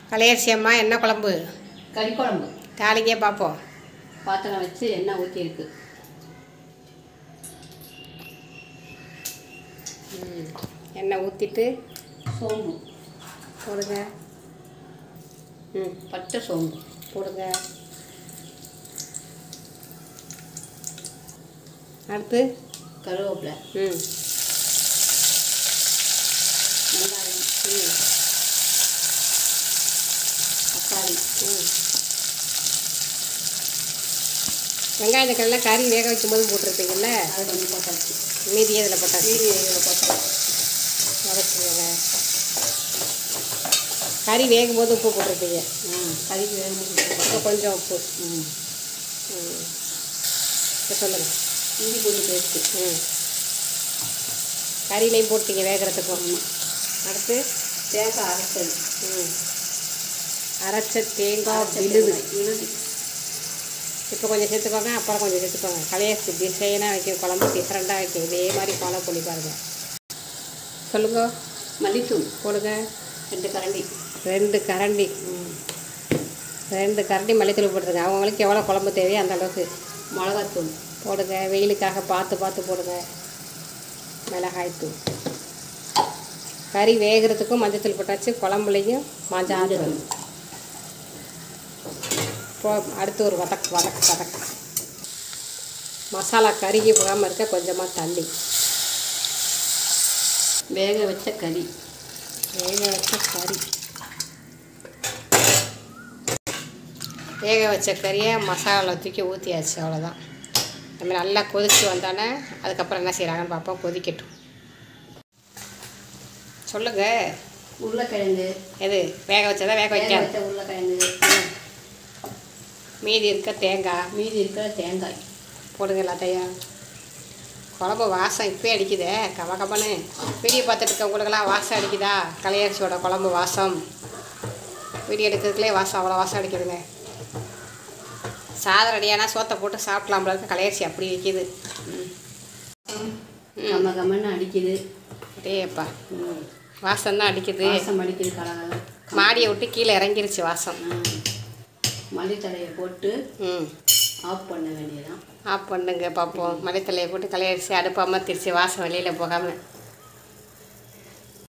கலையரசி அம்மா என்ன குழம்பு? கறி குழம்பு. தாளிங்க பார்ப்போம். பாத்திரம் வச்சு எண்ணெய் ஊற்றிருக்கு. எண்ணெய் ஊற்றிட்டு சோம்பு போடுங்க. பச்சை சோம்பு போடுங்க. அடுத்து கருவேப்பிலை, வெங்காயம், தக்காளி. வெங்காயம் தக்காளிலாம் கறி வேக வைக்கும் போது போட்டிருப்பீங்கல்ல, அது கொஞ்சம் போட்டாச்சு. மீதியே இதில் போட்டாச்சு. இதில் போட்டோம். வதக்குங்க. கறி வேகும் போது உப்பு போட்டிருப்பீங்க. கறிக்கு வேகும் இப்போ கொஞ்சம் உப்பு. இப்போ சொல்லுங்கள். இஞ்சி பூண்டு பேஸ்ட்டு. கறியிலையும் போட்டீங்க வேகிறதுக்கும். அடுத்து தேங்காய் அரைச்சல். அரைச்ச தேங்காய் விழுது. இப்போ கொஞ்சம் சேர்த்துக்கோங்க, அப்புறம் கொஞ்சம் சேர்த்துக்கோங்க. கலையரசி டிசைனாக வைக்கும் குழம்பு, டிஃப்ரெண்ட்டாக வைக்கும். இதே மாதிரி ஃபாலோ பண்ணி பாருங்கள். சொல்லுங்க. மல்லித்தூள் போடுங்க. 2 கரண்டி. 2 கரண்டி. 2 கரண்டி மல்லித்தூள் போட்டுருங்க. அவங்களுக்கு எவ்வளோ குழம்பு தேவையோ அந்த அளவுக்கு. மிளகாத்தூள் போடுங்க. வெயிலுக்காக பார்த்து போடுங்க. மிளகாய்த்தூள். கறி வேகிறதுக்கும் மஞ்சத்தூள் போட்டாச்சு, குழம்புலையும் மஞ்சள். இப்போ அடுத்து ஒரு வதக்கு. மசாலா கருகி போகாமல் இருக்க கொஞ்சமாக தண்ணி. வேக வச்ச கறி. வேக வச்ச கறியை மசாலாவில் தூக்கி ஊற்றியாச்சு. அவ்வளோதான். நம்ம நல்லா கொதிச்சு வந்தானே அதுக்கப்புறம் என்ன செய்கிறாங்கன்னு பார்ப்போம். கொதிக்கட்டும். சொல்லுங்கள். உருளைக்கிழங்கு. எது வேக வச்சதா வேக வைக்காத? உருளைக்கிழங்கு. மீதி இருக்க தேங்காய் போடுங்க எல்லாத்தையும். குழம்பு வாசம் இப்போயே அடிக்குதே கபன்னு. வீடியோ பார்த்துட்டு இருக்கவங்களுக்கெல்லாம் வாசம் அடிக்குதா? கலையரசியோட குழம்பு வாசம். வீடியோ எடுக்கிறதுக்குள்ளே வாசம் அவ்வளோ வாசம் அடிக்குதுங்க. சாதம் ரெடியானா சோத்தை போட்டு சாப்பிட்லாம்ல இருக்க. கலையரசி அப்படி வைக்கிது. கம்மன்னு அடிக்குது. டேப்பா வாசம் தான் அடிக்குது. வாசம் அடிக்குது. கலகலம். மாடியை விட்டு கீழே இறங்கிருச்சு வாசம். மல்லித்தலையை போட்டு ஆஃப் பண்ண வேண்டியதான். ஆஃப் பண்ணுங்க பார்ப்போம். மல்லித்தலையை போட்டு கலையரிசி அடுப்பாமல் திருச்சி வாசம் வெளியில் போகாமல்.